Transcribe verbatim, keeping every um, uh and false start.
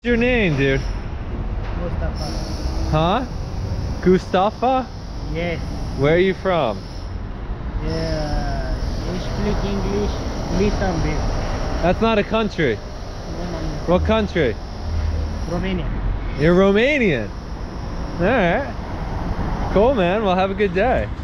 Your name, dude? Mustafah. Huh? Gustafa? Yes. Where are you from? Yeah. I speak English little bit. That's not a country. What country? Romania. You're Romanian. Alright. Cool, man. Well, have a good day.